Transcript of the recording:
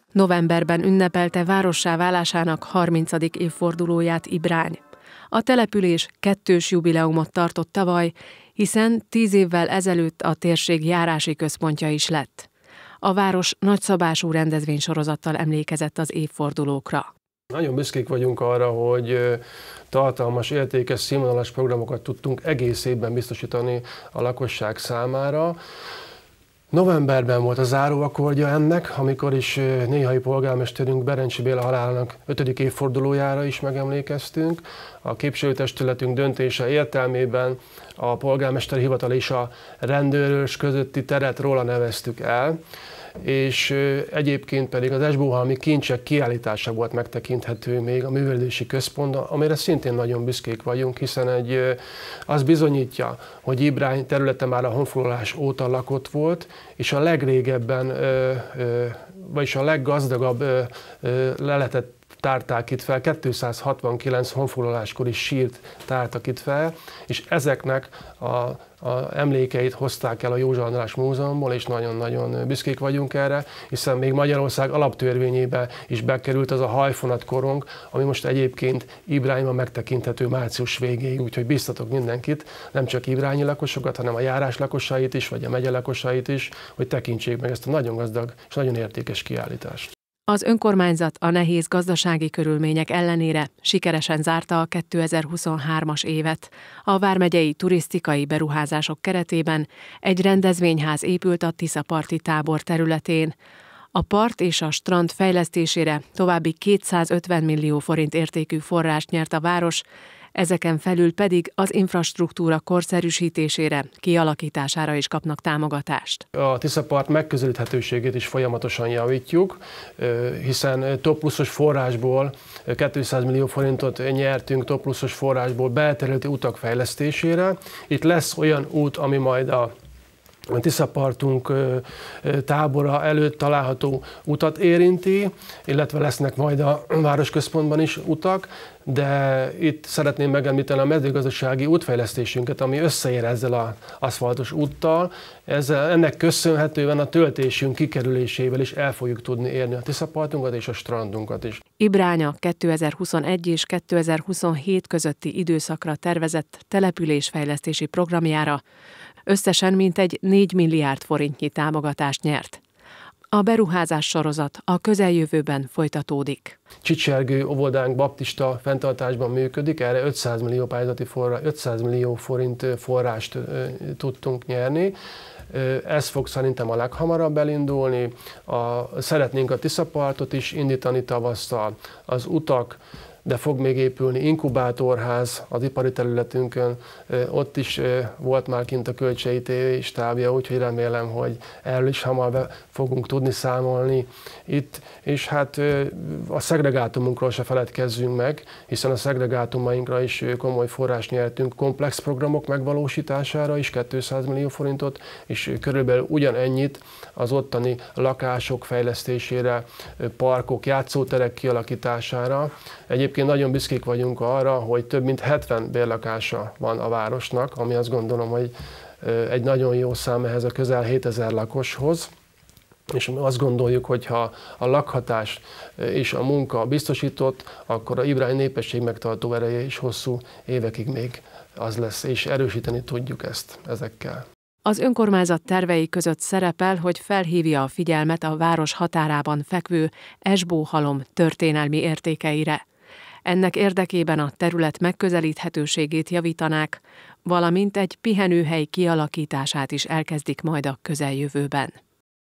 Novemberben ünnepelte várossá válásának 30. évfordulóját Ibrány. A település 2-s jubileumot tartott tavaly, hiszen 10 évvel ezelőtt a térség járási központja is lett. A város nagyszabású rendezvénysorozattal emlékezett az évfordulókra. Nagyon büszkék vagyunk arra, hogy tartalmas, értékes, színvonalas programokat tudtunk egész évben biztosítani a lakosság számára. Novemberben volt a záróakkordja ennek, amikor is néhai polgármesterünk Berencsi Béla halálának 5. évfordulójára is megemlékeztünk. A képviselőtestületünk döntése értelmében a polgármesteri hivatal és a rendőrös közötti teret róla neveztük el, és egyébként pedig az esbóhalmi kincsek kiállítása volt megtekinthető még a művelődési központban, amire szintén nagyon büszkék vagyunk, hiszen az bizonyítja, hogy Ibrány területe már a honfoglalás óta lakott volt, és a legrégebben, vagyis a leggazdagabb leletet tárták itt fel, 269 honfoglaláskori sírt tártak itt fel, és ezeknek a emlékeit hozták el a József András Múzeumból, és nagyon-nagyon büszkék vagyunk erre, hiszen még Magyarország alaptörvényébe is bekerült az a hajfonat korong, ami most egyébként Ibrányban megtekinthető március végéig, úgyhogy biztatok mindenkit, nem csak ibrányi lakosokat, hanem a járás lakosait is, vagy a megye lakosait is, hogy tekintsék meg ezt a nagyon gazdag és nagyon értékes kiállítást. Az önkormányzat a nehéz gazdasági körülmények ellenére sikeresen zárta a 2023-as évet. A vármegyei turisztikai beruházások keretében egy rendezvényház épült a Tiszaparti tábor területén. A part és a strand fejlesztésére további 250 millió forint értékű forrást nyert a város, ezeken felül pedig az infrastruktúra korszerűsítésére, kialakítására is kapnak támogatást. A Tiszapart megközelíthetőségét is folyamatosan javítjuk, hiszen Top Pluszos forrásból 200 millió forintot nyertünk Top Pluszos forrásból belterületi utak fejlesztésére. Itt lesz olyan út, ami majd a Tiszapartunk tábora előtt található utat érinti, illetve lesznek majd a városközpontban is utak, de itt szeretném megemlíteni a mezőgazdasági útfejlesztésünket, ami összeér ezzel az aszfaltos úttal. Ennek köszönhetően a töltésünk kikerülésével is el fogjuk tudni érni a Tiszapartunkat és a strandunkat is. Ibránya 2021 és 2027 közötti időszakra tervezett településfejlesztési programjára összesen mintegy 4 milliárd forintnyi támogatást nyert. A beruházás sorozat a közeljövőben folytatódik. Csicsergő óvodánk baptista fenntartásban működik, erre 500 millió pályázati forrás, 500 millió forint forrást tudtunk nyerni. Ez fog szerintem a leghamarabb elindulni. Szeretnénk a Tiszapartot is indítani tavasszal, az utak, de fog még épülni inkubátorház az ipari területünkön, ott is volt már kint a Kölcsei TV stábja, úgyhogy remélem, hogy erről is hamar be fogunk tudni számolni itt, és hát a szegregátumunkról se feledkezzünk meg, hiszen a szegregátumainkra is komoly forrást nyertünk, komplex programok megvalósítására is 200 millió forintot, és körülbelül ugyanennyit az ottani lakások fejlesztésére, parkok, játszóterek kialakítására. Egyébként nagyon büszkék vagyunk arra, hogy több mint 70 bérlakása van a városnak, ami azt gondolom, hogy egy nagyon jó szám ehhez a közel 7000 lakoshoz. És azt gondoljuk, hogy ha a lakhatás és a munka biztosított, akkor a Ibrány népesség megtartó ereje is hosszú évekig még az lesz, és erősíteni tudjuk ezt ezekkel. Az önkormányzat tervei között szerepel, hogy felhívja a figyelmet a város határában fekvő Esbóhalom történelmi értékeire. Ennek érdekében a terület megközelíthetőségét javítanák, valamint egy pihenőhely kialakítását is elkezdik majd a közeljövőben.